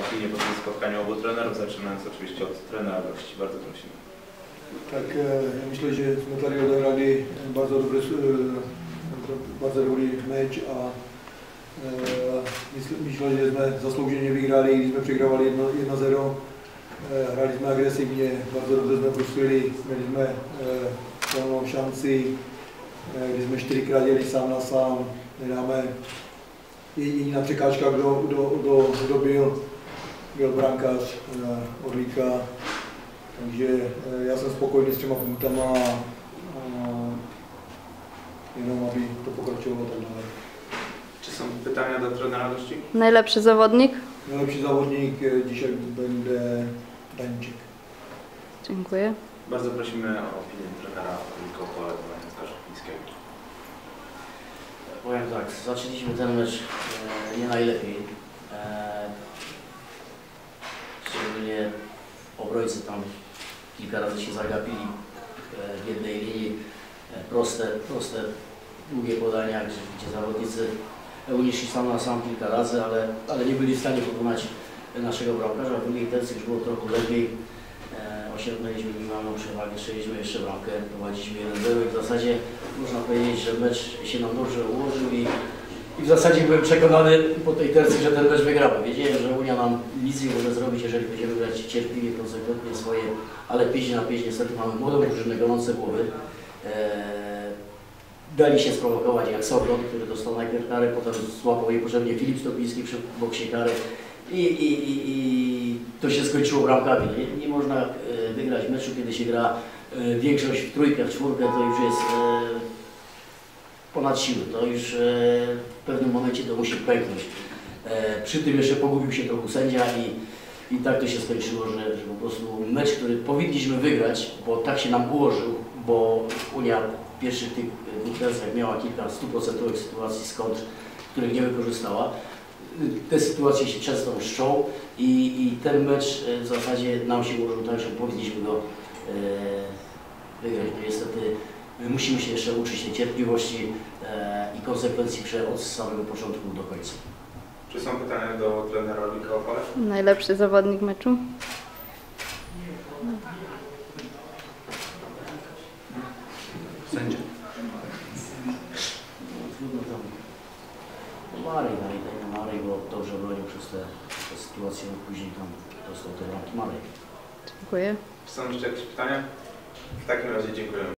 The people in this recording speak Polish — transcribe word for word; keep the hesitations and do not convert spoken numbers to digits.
opinię po tym spotkaniu obu trenerów, zaczynając oczywiście od trenera gości. Bardzo prosimy. Tak, myślę, že jsme tady odehrali bardzo dobry, bardzo dobrý meč a myślę, že jsme zaslouženě vyhráli, když jsme přehrávali jedna zero. Hrali jsme agresivně, bardzo dobře jsme prostřeli, měli jsme plnou šanci, když jsme čtyřikrát jeli sám na sám, nedáme jediná překážka, kdo, kdo, kdo, kdo byl, byl brankář Orlíka. Takže já jsem spokojený s těma punktama a, a jenom aby to pokračovalo tak dále. Czy są pytania do trenera gości? Najlepszy zawodnik? Najlepší závodník dzisiaj będzie Dańczyk. Dziękuję. Bardzo prosimy o opinię trenera Orlika Opole Żuchwińskiego. Powiem tak, zaczęliśmy ten mecz e, nie najlepiej. E, szczególnie obrońcy tam kilka razy się zagapili w jednej linii, proste, proste, długie podania, gdzie, gdzie zawodnicy unieśli sam na sam kilka razy, ale, ale nie byli w stanie pokonać naszego bramkarza. W drugiej tercji już było trochę lepiej, e, osiągnęliśmy minimalną przewagę, strzeliliśmy jeszcze bramkę, prowadziliśmy jeden zero i w zasadzie można powiedzieć, że mecz się nam dobrze ułożył i, i w zasadzie byłem przekonany po tej tercji, że ten mecz wygramy. Wiedziałem, że Unia nam nic nie może zrobić, jeżeli będziemy grać cierpliwie, konsekwentnie swoje, ale pięć na pięć niestety mamy młodą drużynę golące głowy. Eee, dali się sprowokować jak Sobrot, który dostał najpierw karę, potem złapał niepotrzebnie Filip Stopiński przy boksie karę i, i, i, i to się skończyło bramkami. Nie, nie można e, wygrać meczu, kiedy się gra e, większość w trójkę, w czwórkę, to już jest e, ponad siły, to już e, w pewnym momencie to musi pęknąć. E, przy tym jeszcze pogubił się trochę sędzia i I tak to się skończyło, że, że po prostu mecz, który powinniśmy wygrać, bo tak się nam ułożył, bo Unia w pierwszych tych dwóch tercjach miała kilka stuprocentowych sytuacji z kontr, których nie wykorzystała. Te sytuacje się często mszczą i, i ten mecz w zasadzie nam się ułożył tak, że powinniśmy go e, wygrać. No niestety musimy się jeszcze uczyć tej cierpliwości e, i konsekwencji od samego początku do końca. Czy są pytania do trenera Orlika Opole? Najlepszy zawodnik meczu? Sędzia. Trudno tam. Marek, Marek, bo dobrze bronił przez tę sytuację, później tam dostał te bramki Marek. Dziękuję. Czy są jeszcze jakieś pytania? W takim razie dziękuję.